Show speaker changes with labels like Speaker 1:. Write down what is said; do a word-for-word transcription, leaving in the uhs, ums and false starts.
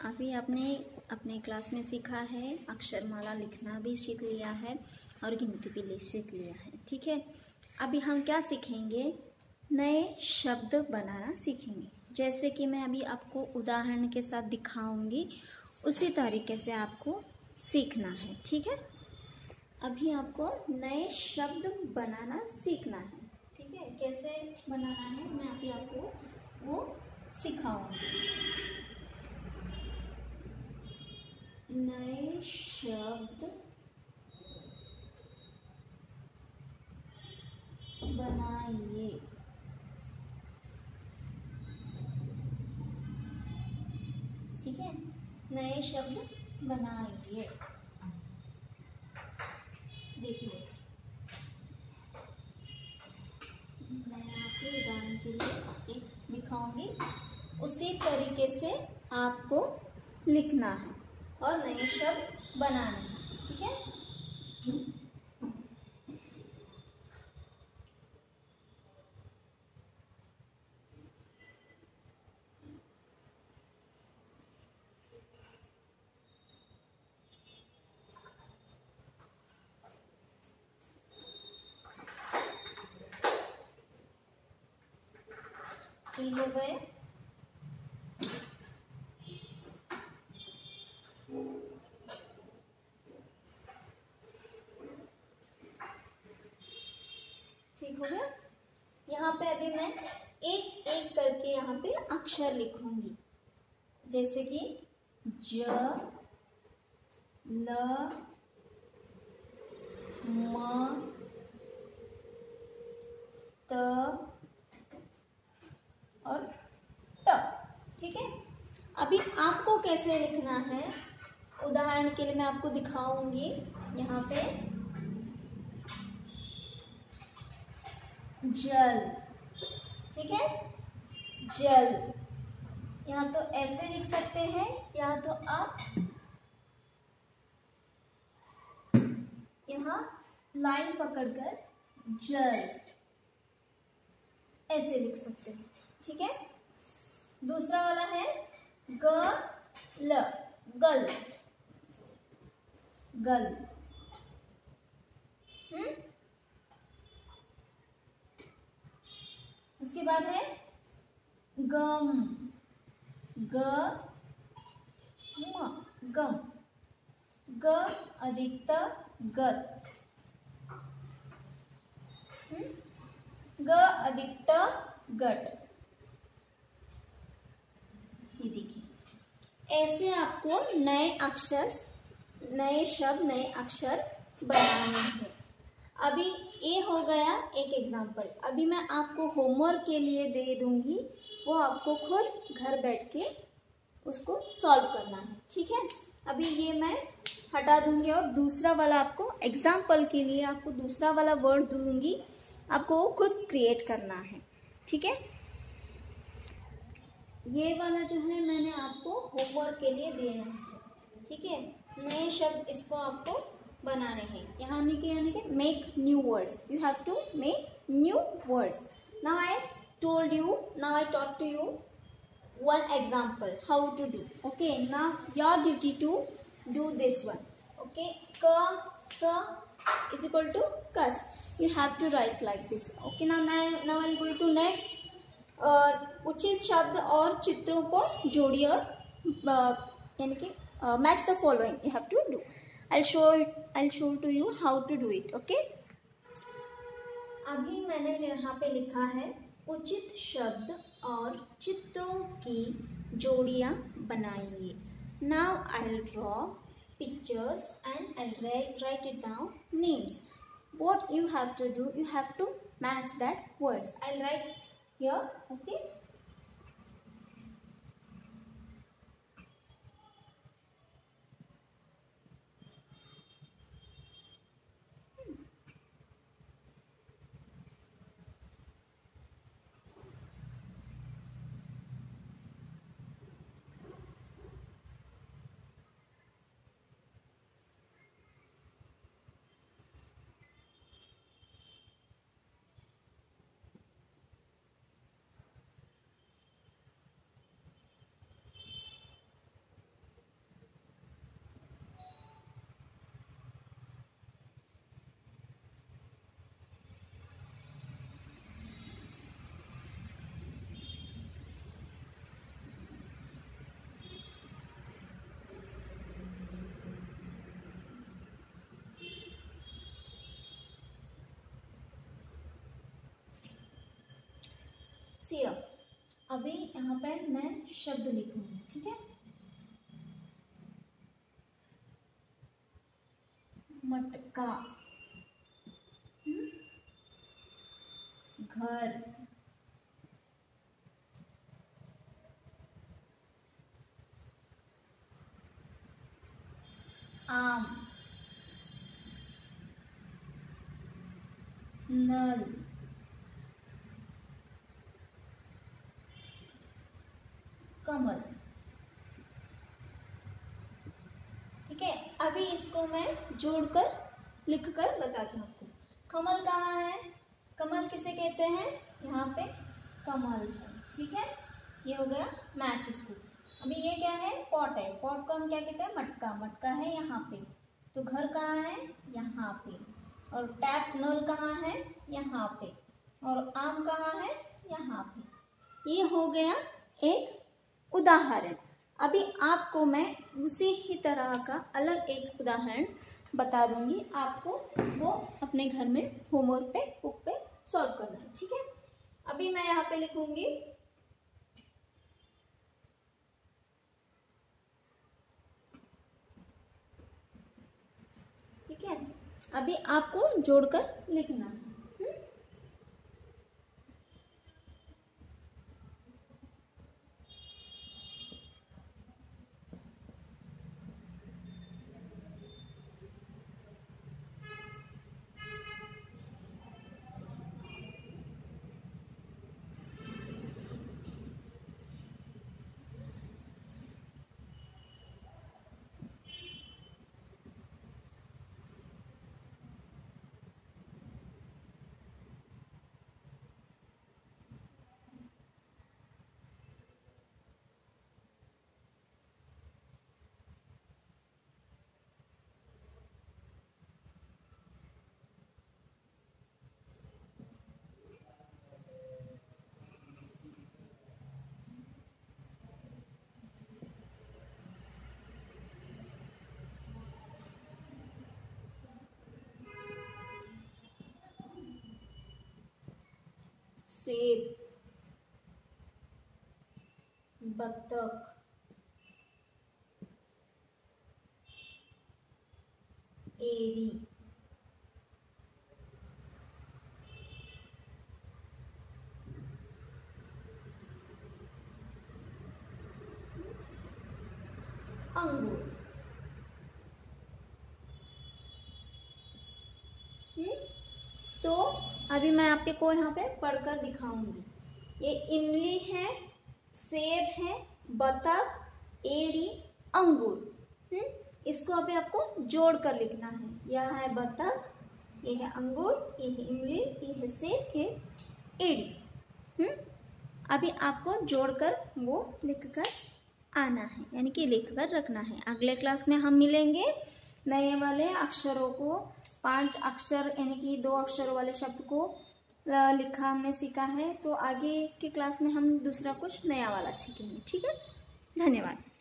Speaker 1: अभी आपने अपने क्लास में सीखा है, अक्षरमाला लिखना भी सीख लिया है और गिनती भी ले सीख लिया है। ठीक है, अभी हम क्या सीखेंगे, नए शब्द बनाना सीखेंगे। जैसे कि मैं अभी आपको उदाहरण के साथ दिखाऊंगी, उसी तरीके से आपको सीखना है। ठीक है, अभी आपको नए शब्द बनाना सीखना है। ठीक है, कैसे बनाना है मैं अभी आपको वो सिखाऊंगी। नए शब्द बनाइए। ठीक है, नए शब्द बनाइए। देखिए, मैं आपको उदाहरण के लिए एक दिखाऊंगी, उसी तरीके से आपको लिखना है और नए शब्द बनाने हैं। ठीक है, ठीक हो गए। ठीक हो गया। यहाँ पे अभी मैं एक एक करके यहाँ पे अक्षर लिखूंगी, जैसे कि ज, ल, म, त और ट। ठीक है, अभी आपको कैसे लिखना है, उदाहरण के लिए मैं आपको दिखाऊंगी। यहाँ पे जल, ठीक है, जल, यहाँ तो ऐसे लिख सकते हैं, या तो आप यहाँ लाइन पकड़कर जल ऐसे लिख सकते हैं। ठीक है, दूसरा वाला है ग ल, गल, गल। हम्म उसके बाद है गम, ग म, गम, ग अधिक त गत, ग अधिक त गट। ये देखिए, ऐसे आपको नए अक्षर, नए शब्द, नए अक्षर बनाने हैं। अभी ये हो गया एक एग्जाम्पल। अभी मैं आपको होमवर्क के लिए दे दूंगी, वो आपको खुद घर बैठ के उसको सॉल्व करना है। ठीक है, अभी ये मैं हटा दूंगी और दूसरा वाला आपको एग्जाम्पल के लिए आपको दूसरा वाला वर्ड दूंगी, आपको वो खुद क्रिएट करना है। ठीक है, ये वाला जो है मैंने आपको होमवर्क के लिए दिया है। ठीक है, नए शब्द इसको आपको बनाने हैं। यहाँ लिखे यानी कि make new words, you have to make new words. Now I told you, now I taught to you one example how to do. Okay, now your duty to do this one. Okay, ka sa is equal to kas, you have to write like this. Okay, now now, now I'm going to next uh, उचित शब्द और चित्रों को जोड़िए और यानी कि match the following you have to do. I'll show it, I'll show to you how to do it. Okay, अभी मैंने यहाँ पे लिखा है उचित शब्द और चित्रों की जोड़ियाँ बनाइए। Now I'll draw pictures and I'll write, write it down names. What you have to do, you have to match that words. I'll write here. Okay. सियर। अभी यहाँ पे मैं शब्द लिखूंगी, ठीक है। मटका, घर, आम, नल, कमल। ठीक है, अभी इसको मैं जोड़कर लिखकर बताती हूँ आपको। कमल कहाँ है? कमल किसे कहते हैं? यहाँ पे कमल है, ठीक है। ये हो गया मैच इसको। अभी ये क्या है? पॉट है। पॉट को हम क्या कहते हैं? मटका। मटका है यहाँ पे। तो घर कहाँ है? यहाँ पे। और टैप नल कहाँ है? यहाँ पे। और आम कहाँ है? यहाँ पे। ये हो गया एक उदाहरण। अभी आपको मैं उसी ही तरह का अलग एक उदाहरण बता दूंगी, आपको वो अपने घर में होमवर्क पे बुक पे सॉल्व करना है, ठीक है। अभी मैं यहाँ पे लिखूंगी ठीक है। अभी आपको जोड़कर लिखना है। सेब, बत्तख, एड़ी, अंगूर। हम्म तो अभी मैं आपको यहाँ पे पढ़कर दिखाऊंगी। ये इमली है, सेब है, बतख, एड़ी, अंगूर। हम्म इसको अभी आपको जोड़ कर लिखना है। यह है बतख, ये है अंगूर, ये है इमली, ये है सेब, ये एड़ी। हम्म अभी आपको जोड़कर वो लिखकर आना है, यानी कि लिखकर रखना है। अगले क्लास में हम मिलेंगे नए वाले अक्षरों को, पांच अक्षर यानी कि दो अक्षरों वाले शब्द को लिखा हमने सीखा है। तो आगे के क्लास में हम दूसरा कुछ नया वाला सीखेंगे, ठीक है। धन्यवाद।